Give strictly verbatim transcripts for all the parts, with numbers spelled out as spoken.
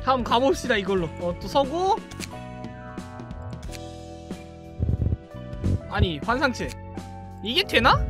한번 가봅시다 이걸로. 어, 또 서고. 아니 환상체 이게 되나?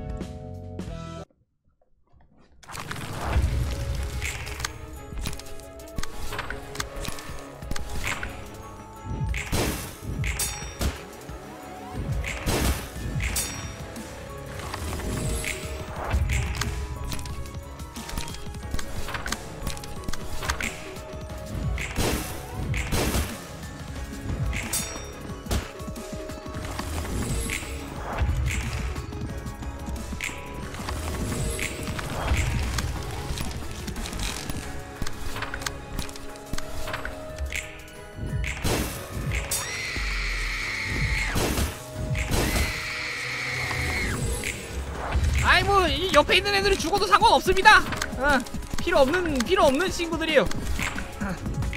아이 뭐 이 옆에 있는 애들이 죽어도 상관없습니다. 어, 필요 없는 필요 없는 친구들이에요. 어.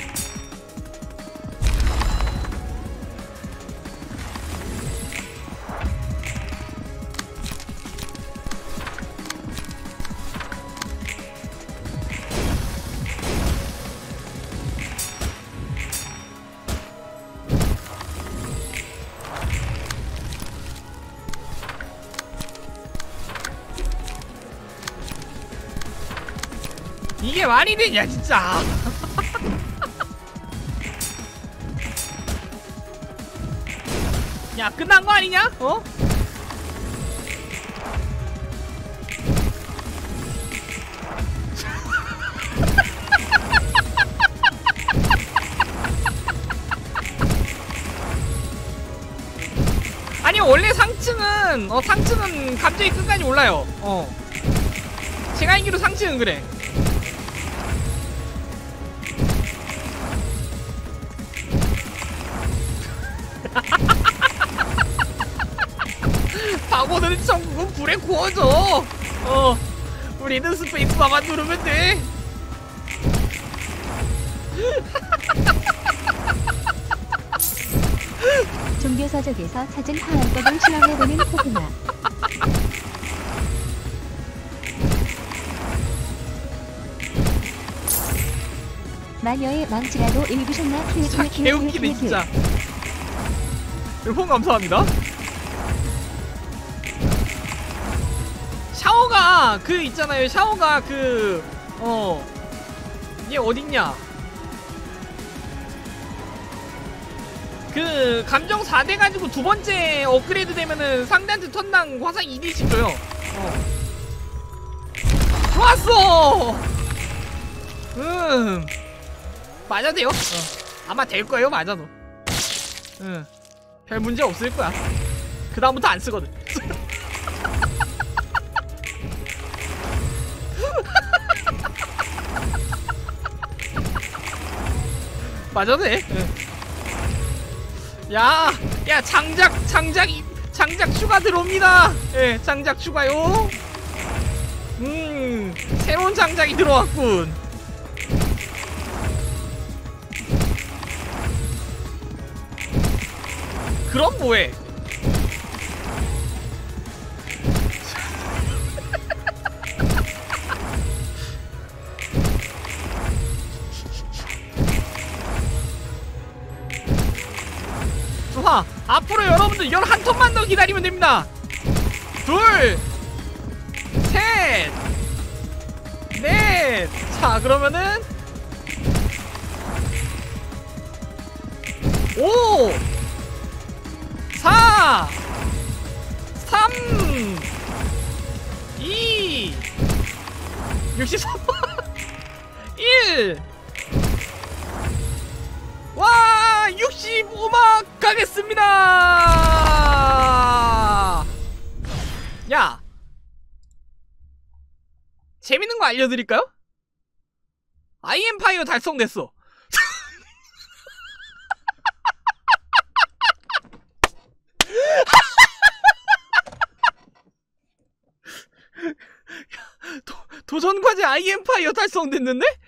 이게 말이 되냐 진짜. 야 끝난 거 아니냐? 어? 아니 원래 상층은 어 상층은 감정이 끝까지 올라요. 어 제가 알기로 상층은 그래. 파고드는 천국은 불에 구워져. 어 우리는 스페이스바만 누르면 돼. 종교서적에서 찾은 화환법을 실험해보는 포그마. 마녀의 망치라도 읽으셨나? 자 개웃기네 진짜. 일폰 감사합니다. 샤워가 그 있잖아요. 샤워가 그 어 얘 어딨냐? 그 감정 사 돼 가지고 두 번째 업그레이드 되면은 상대한테 턴당 화상 이 디씩 줘요. 어. 좋았어. 음 맞아도 돼요. 어. 아마 될 거예요. 맞아도. 응. 별 문제 없을 거야. 그 다음부터 안 쓰거든. 맞아도 돼. 응. 야, 야 장작, 장작, 장작 추가 들어옵니다. 예, 장작 추가요. 음, 새로운 장작이 들어왔군. 그럼 뭐해? 좋아. 앞으로 여러분들 열한 턴만 더 기다리면 됩니다. 둘, 셋, 넷. 자, 그러면은 오, 사, 삼, 이, 육십삼, 일. 와, 육십오막 가겠습니다. 야, 재밌는 거 알려드릴까요? 아이엠파이어 달성됐어. 도, 도전과제 아이엠파이어 달성됐는데?